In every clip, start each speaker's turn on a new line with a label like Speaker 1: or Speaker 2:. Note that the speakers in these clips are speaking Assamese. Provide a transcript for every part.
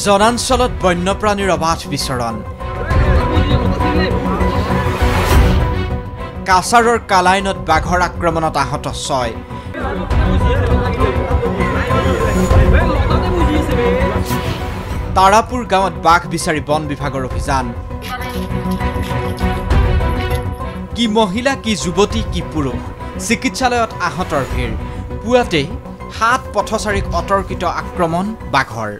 Speaker 1: জনাঞ্চলত বন্যপ্ৰাণীৰ অবাধ বিচৰণ কাছাৰৰ কালাইনত বাঘৰ আক্ৰমণত আহত 6 তাৰাপুৰ গাঁৱত বাঘ বিচাৰি বন বিভাগৰ অভিযান কি মহিলা কি যুৱতী কি পুৰুষ চিকিৎসালয়ত আহতৰ ভিৰ পুৱাতে 7 পথচাৰীক অতৰ্কিত আক্ৰমণ বাঘৰ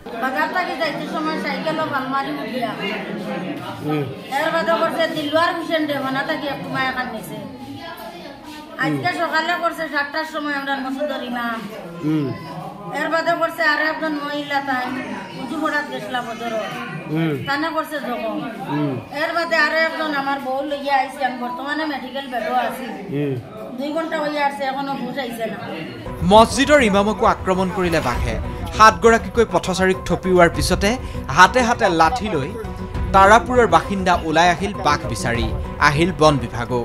Speaker 2: আজকে সকালে করছে 7টার সময় আমরা মসজিদের ইমাম এর বাদে করছে আর একজন মহিলা তাই উঁচু পড়াত গেছিলাম বদর তানে করছে জখম এর বাদে আর একজন আমার বউ লইয়া আইছে আমি বর্তমানে মেডিকেল বেডও আছি 2 ঘন্টা হয়ে আসছে এখনো হুঁশ আইছে না
Speaker 1: মসজিদৰ ইমামকো আক্ৰমণ কৰিলে বাঘে 7 গৰাকীকৈ পথচাৰীক থপিওৱাৰ পিছতে হাতে হাতে লাঠি লৈ তাৰাপুৰৰ বাসিন্দা ওলাই আহিল বাঘ বিচাৰি আহিল বন বিভাগো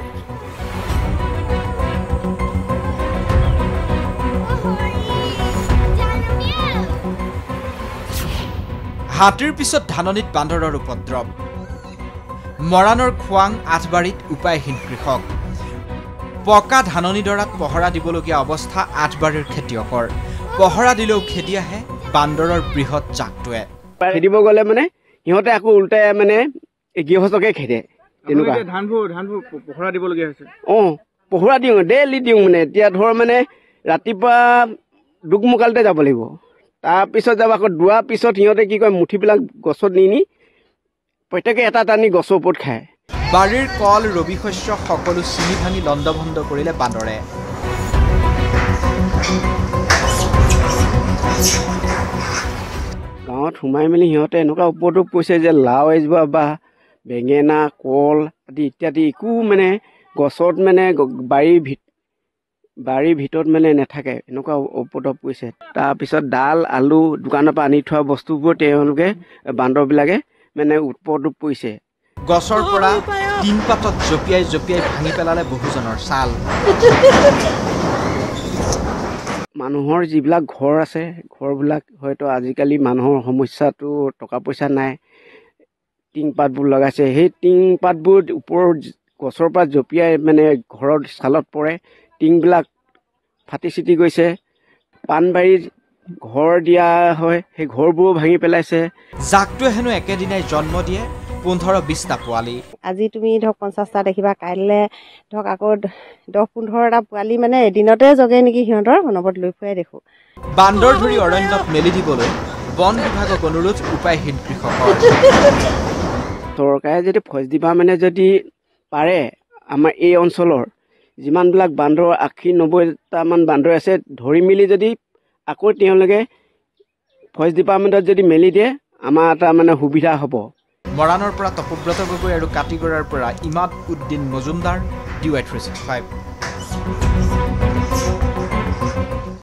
Speaker 1: হাতীৰ পিছত ধাননিত বান্দৰৰ উপদ্ৰৱ মৰাণৰ খোৱাং আঠবাৰীত উপায়হীন কৃষক পকা ধাননিডৰাত পহৰা দিবলগীয়া অৱস্থা আঠবাৰীৰ খেতিয়কৰ পহৰা দিলেও খেদি আহে বান্দৰৰ বৃহৎ জাকটোৱে
Speaker 3: খেদিব গ'লে মানে ইহঁতে আকৌ উল্টাই মানে গৃহস্থকে খেদে তেনেকুৱা
Speaker 4: ধানবোৰ পহৰা দিবলগীয়া হৈছে
Speaker 3: পহৰা দিওঁ ডেইলি দিওঁ মানে এতিয়া ধৰ মানে ৰাতিপুৱা দুকমুকালতে যাব লাগিব তাৰপিছত যাব আকৌ দুৱাৰ পিছত সিহঁতে কি কয় মুঠিবিলাক গছত নি প্ৰত্যেকে এটা টানি গছৰ ওপৰত খায়
Speaker 1: বাৰীৰ কল ৰবি শস্য সকলো চিনি ভাঙি লণ্ডভণ্ড কৰিলে বান্দৰে
Speaker 3: গাঁৱত সোমাই মেলি সিহঁতে এনেকুৱা উপদ্ৰৱ কৰিছে যে লাও এজোপা বা বেঙেনা কল আদি ইত্যাদি একো মানে গছত মানে বাৰীৰ ভিতৰত মানে নাথাকে এনেকুৱা উপদ্ৰৱ কৰিছে তাৰপিছত ডাল আলু দোকানৰ পৰা আনি থোৱা বস্তুবোৰ তেওঁলোকে বান্দৰবিলাকে মানে উপদ্ৰৱ কৰিছে
Speaker 1: গছৰ পৰা তিন পাতত জপিয়াই ভাঙি পেলালে বহুজনৰ ছাল
Speaker 3: মানুহৰ যিবিলাক ঘৰ আছে ঘৰবিলাক হয়তো আজিকালি মানুহৰ সমস্যাটো টকা পইচা নাই টিং পাতবোৰ লগাইছে সেই টিং পাতবোৰ ওপৰৰ গছৰ পৰা জপিয়াই মানে ঘৰৰ ছালত পৰে টিংবিলাক ফাটি চিটি গৈছে পাণবাৰীত ঘৰ দিয়া হয় সেই ঘৰবোৰো ভাঙি পেলাইছে
Speaker 1: জাকটোৱে হেনো একেদিনাই জন্ম দিয়ে 15-20টা পোৱালি
Speaker 5: আজি তুমি ধৰক 50টা দেখিবা কাইলৈ ধৰক আকৌ 10-15টা পোৱালি মানে এদিনতে জগে নেকি সিহঁতৰ অনবৰত লৈ ফুৰাই দেখো
Speaker 1: বান্দৰ ধৰি অৰণ্যত মেলি দিবলৈ বন বিভাগক অনুৰোধ উপায়হীন কৃষকৰ
Speaker 3: চৰকাৰে যদি ফৰেষ্ট ডিপাৰ্টমেণ্টে যদি পাৰে আমাৰ এই অঞ্চলৰ যিমানবিলাক বান্দৰ 80-90টামান বান্দৰ আছে ধৰি মেলি যদি আকৌ তেওঁলোকে ফৰেষ্ট ডিপাৰ্টমেণ্টত যদি মেলি দিয়ে আমাৰ এটা মানে সুবিধা হ'ব
Speaker 1: মৰাণৰ পৰা তপব্ৰত গগৈ আৰু কাটিগড়াৰ পৰা ইমাদ উদ্দিন মজুমদাৰ DY365